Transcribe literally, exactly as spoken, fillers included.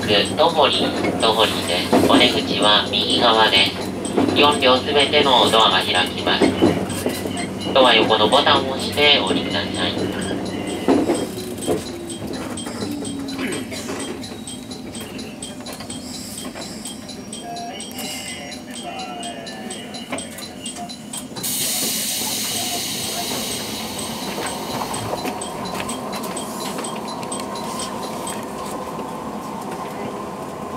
く戸堀、戸堀です。お出口は右側です。よん両すべてのドアが開きます。ドア横のボタンを押してお降りください。